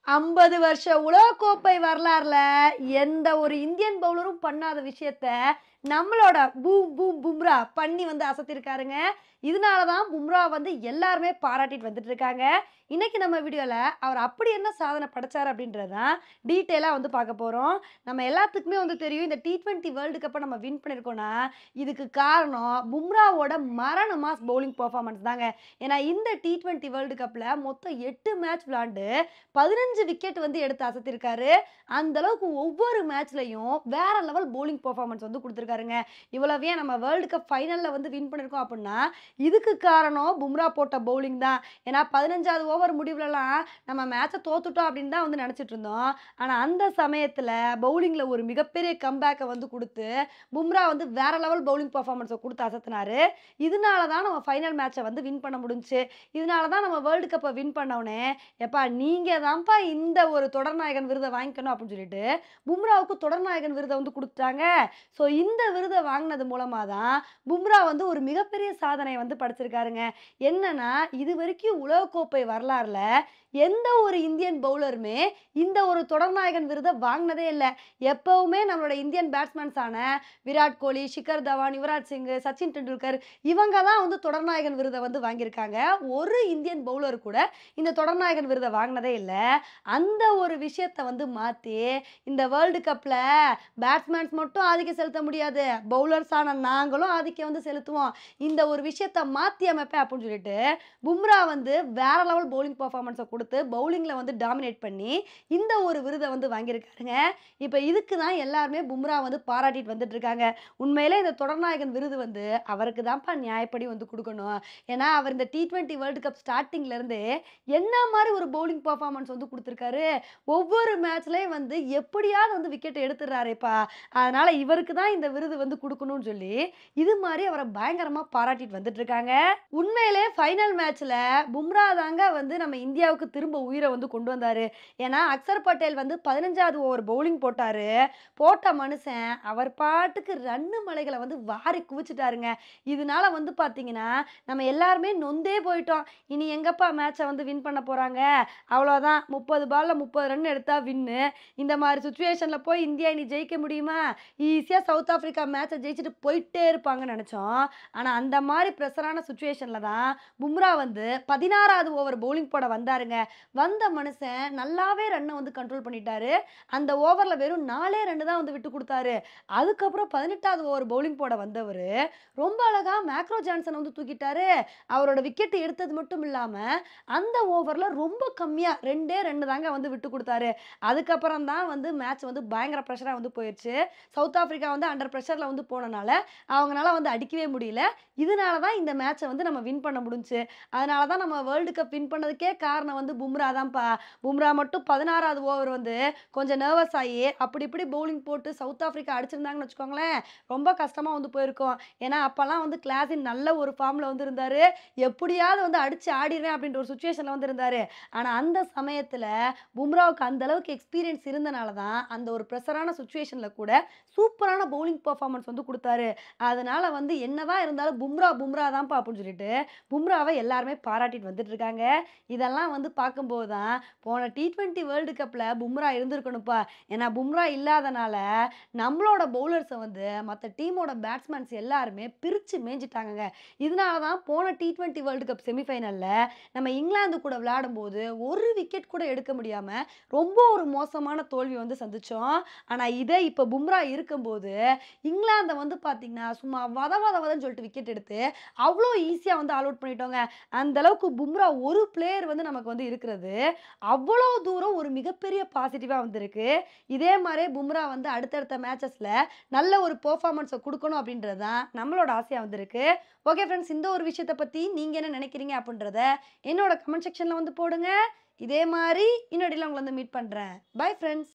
50 வருஷ உலகக்கோப்பை வரலாறுல எந்த ஒரு இந்தியன் பவுலரும் பண்ணாத விஷயத்த நம்மளோட பூம் பூம் பும்ரா பண்ணி வந்து அசத்திருக்காருங்க. இதனால தான் பும்ரா வந்து எல்லாருமே பாராட்டிட்டு வந்துட்டு இருக்காங்க. இன்னைக்கு நம்ம வீடியோல அவர் அப்படி என்ன சாதனை படைச்சாரு அப்படின்றது தான் டீட்டெயிலா வந்து பார்க்க போறோம். நம்ம எல்லாத்துக்குமே வந்து தெரியும் இந்த T20 வேர்ல்டு கப்ப நம்ம வின் பண்ணியிருக்கோம்னா, இதுக்கு காரணம் பும்ராவோட மரண மாஸ் பவுலிங் பெர்ஃபார்மன்ஸ் தாங்க. ஏன்னா இந்த T20 வேர்ல்டு கப்ல மொத்தம் 8 மேட்ச் விளையாண்டு 15 விக்கெட் வந்து எடுத்து அசத்திருக்காரு. அந்த அளவுக்கு ஒவ்வொரு மேட்ச்லயும் வேற லெவல் பவுலிங் பெர்ஃபார்மன்ஸ் வந்து குடுத்திருக்காருங்க. இவ்வளவு ஏன் நம்ம வேர்ல்ட் கப் ஃபைனல்ல வந்து வின் பண்ணியிருக்கோம் அப்படின்னா, இதுக்கு காரணம் பும்ரா போட்ட பவுலிங் தான். ஏன்னா 15வது ஓவர் முடிவுலலாம் நம்ம மேட்ச தோத்துட்டோம் அப்படின்னு தான் வந்து நெனச்சிட்டு இருந்தோம். ஆனா அந்த சமயத்துல பவுலிங்ல ஒரு மிகப்பெரிய கம்பேக்க வந்து குடுத்து, பும்ரா வந்து வேற லெவல் பவுலிங் பெர்ஃபார்மன்ஸ குடுத்து அசத்துனாரு. இதனால தான் நம்ம ஃபைனல் மேட்ச வந்து வின் பண்ண முடிஞ்சுச்சு. இதனால தான் நம்ம வேர்ல்ட் கப்ப வின் பண்ணோனே, "எப்பா நீங்க தான்ப்பா இந்த ஒரு தொடர்நாயகன் விருத வாங்கிக்கணும்" அப்படின்னு சொல்லிட்டு, பும்ராவுக்கு தொடர்நாயகன் விருத வந்து குடுத்துட்டாங்க. ஸோ இந்த விருத வாங்குனது மூலமா தான், பும்ரா வந்து ஒரு மிகப்பெரிய சாதனைய வந்து படைச்சிருக்காருங்க. என்னன்னா, இதுவரைக்கும் உலகக்கோப்பை வரலாறுல எந்த ஒரு இந்தியன் பவுலருமே இந்த ஒரு தொடர்நாயகன் விருத வாங்குனதே இல்ல. எப்பவுமே நம்மளோட இந்தியன் பேட்ஸ்மேன்ஸான விராட் கோலி, ஷிகர் தவான், யுவராஜ் சிங், சச்சின் டெண்டுல்கர் இவங்க தான் வந்து தொடர்நாயகன் விருத வந்து வாங்கியிருக்காங்க. ஒரு இந்தியன் பவுலர் கூட இந்த தொடர்நாயகன் விருத வாங்குனதே இல்ல. அந்த ஒரு விஷயத்த வந்து மாத்தி, இந்த வேர்ல்டு கப்ல பேட்ஸ்மேன்ஸ் மட்டும் ஆதிக்கம் செலுத்த முடியாது. பவுலர்ஸான நாங்களும் ஆதிக்கம் வந்து செலுத்துவோம். இந்த ஒரு விஷயத்த மாத்தி அமைப்பேன் அப்படின்னு சொல்லிட்டு, பும்ரா வந்து வேற லெவல் பவுலிங் பெர்ஃபார்மன்ஸ குடுத்து, பவுலிங்ல வந்து டாமினேட் பண்ணி, இந்த ஒரு விருத வந்து வாங்கியிருக்காருங்க. இப்ப இதுக்கு தான் எல்லாருமே பும்ரா வந்து பாராட்டிட்டு வந்துட்டு இருக்காங்க. உண்மையிலே இந்த தொடர்நாயகன் விருது வந்து அவருக்கு தான்ப்பா நியாயப்படி வந்து குடுக்கணும். ஏன்னா, அவர் இந்த T20 வேர்ல்டு கப் ஸ்டார்ட்டிங்ல இருந்தே என்ன மாரி ஒரு பவுலிங் பெர்ஃபார்மன்ஸ் வந்து குடுத்திருக்காரு. ஒவ்வொரு மேட்ச்லயும் வந்து எப்படியாவது வந்து விக்கெட் எடுத்துடுறாரேப்பா. அதனால இவருக்கு தான் இந்த விருது வந்து குடுக்கணும்னு சொல்லி, இது மாரி அவர பயங்கரமா பாராட்டிட்டு வந்துட்டு இருக்காங்க. உண்மையிலே ஃபைனல் மேட்ச்ல பும்ரா தாங்க வந்து நம்ம இந்தியாவுக்கு திரும்ப உயிர வந்து கொண்டு வந்தாரு. ஏன்னா, அக்சர் பட்டேல் வந்து 15வது ஓவர் பவுலிங் போட்டாரு. போட்ட மனுஷன் அவர் பாட்டுக்கு ரன்னு மலைகள வந்து வாரி குவிச்சுட்டாருங்க. இதனால வந்து பார்த்தீங்கன்னா, நம்ம எல்லாருமே நொந்தே போயிட்டோம். இனி எங்கப்பா மேட்ச வந்து வின் பண்ண போறாங்க? அவ்வளோதான் 30 பால்ல 30 ரன் எடுத்தா வின்னு. இந்த மாரி சிச்சுவேஷன்ல போய் இந்தியா இனி ஜெயிக்க முடியுமா? ஈஸியா சவுத் ஆஃப்ரிக்கா மேட்ச ஜெயிச்சுட்டு போயிட்டே இருப்பாங்கன்னு நெனச்சோம். ஆனா அந்த மாரி பிரஷரான சிச்சுவேஷன்ல தான் பும்ரா வந்து 16வது ஓவர் பவுலிங் போட வந்தாருங்க. வந்த மனுஷன் நல்லாவே ரன்ன வந்து கண்ட்ரோல் பண்ணிட்டாரு. அந்த ஓவர்ல வெறும் 4 ரன் தான் வந்து விட்டு குடுத்தாரு. அதுக்கப்புறம் 18வது ஓவர் பவுலிங் போட வந்தவரு, ரொம்ப அழகா மேக்ரோ ஜான்சன வந்து தூக்கிட்டாரு. அவரோட விக்கெட் எடுத்தது மட்டும் இல்லாம, அந்த ஓவர்ல ரொம்ப கம்மியா 2 ரன் தாங்க வந்து விட்டு குடுத்தாரு. அதுக்கப்புறம் தான் வந்து மேட்ச் வந்து பயங்கர பிரஷரா வந்து போயிருச்சு. சவுத் ஆஃப்ரிக்கா வந்து அண்டர் பிரஷர்ல வந்து போனனால, அவங்கனால வந்து அடிக்கவே முடியல. இதனால தான் இந்த மேட்ச வந்து நம்ம வின் பண்ண முடிஞ்சுச்சு. அதனால தான் நம்ம வேர்ல்டு கப் வின் பண்ணதுக்கே காரணம் வந்து பும்ரா தான்ப்பா. பும்ரா மட்டும் 16வது ஓவர் வந்து கொஞ்சம் நர்வஸ் ஆயி, அப்படி இப்படி பவுலிங் போட்டு சவுத் ஆஃப்ரிக்கா அடிச்சிருந்தாங்கன்னு வச்சுக்கோங்களேன், ரொம்ப கஷ்டமா வந்து போயிருக்கும். ஏன்னா, அப்பலாம் வந்து கிளாஸின் நல்ல ஒரு ஃபார்ம்ல வந்து இருந்தாரு. எப்படியாவது வந்து அடிச்சு ஆடிருவேன் அப்படின்ற ஒரு சிச்சுவேஷன்ல வந்து இருந்தாரு. ஆனா, அந்த சமயத்துல பும்ராவுக்கு அந்த அளவுக்கு எக்ஸ்பீரியன்ஸ் இருந்தனால தான், அந்த ஒரு பிரஷரான சிச்சுவேஷன்ல கூட சூப்பரான பவுலிங் பெர்ஃபார்மன்ஸ் வந்து குடுத்தாரு. அதனால வந்து என்னதான் இருந்தாலும் பும்ரா, பும்ரா தான்ப்பா அப்படின்னு சொல்லிட்டு, பும்ராவ எல்லாருமே பாராட்டிட்டு வந்துட்டு இருக்காங்க. இதெல்லாம் வந்து பார்க்கும்போது தான், போன T20 வேர்ல்டு கப்ல பும்ரா இருந்திருக்கணும்ப்பா. ஏன்னா, பும்ரா இல்லாதனால நம்மளோட பவுலர்ஸ வந்து மத்த டீமோட பேட்ஸ்மேன்ஸ் எல்லாருமே பிரிச்சு மேய்ஞ்சுட்டாங்கங்க. இதனால தான் போன T20 வேர்ல்டு கப் செமிஃபைனல்ல நம்ம இங்கிலாந்து கூட விளையாடும்போது, ஒரு விக்கெட் கூட எடுக்க முடியாம, ரொம்ப ஒரு மோசமான தோல்வி வந்து சந்திச்சோம். ஆனா, இதே இப்ப பும்ரா இருக்கும்போது, இங்கிலாந்த வந்து பார்த்தீங்கன்னா, சும்மா வத வத வதன்னு சொல்லிட்டு விக்கெட் எடுத்து, அவ்ளோ ஈஸியா வந்து ஆல் அவுட் பண்ணிட்டோங்க. அந்த அளவுக்கு பும்ரா ஒரு பிளேயர் வந்து நமக்கு வந்து இருக்கிறது, அவ்வளோ தூரம் ஒரு மிகப்பெரிய பாசிட்டிவா வந்திருக்கு. இதே மாரியே பும்ரா வந்து அடுத்தடுத்த மேட்சஸ்ல நல்ல ஒரு பெர்ஃபார்மன்ஸ குடுக்கணும் அப்படின்றது தான் நம்மளோட ஆசையா வந்திருக்கு. ஓகே ஃபிரெண்ட்ஸ், இந்த ஒரு விஷயத்த பத்தி நீங்க என்ன நினைக்கிறீங்க அப்படின்றத என்னோட கமெண்ட் செக்ஷன்ல வந்து போடுங்க. இதே மாரி இன்னொரு உங்கள வந்து மீட் பண்றேன். Bye friends.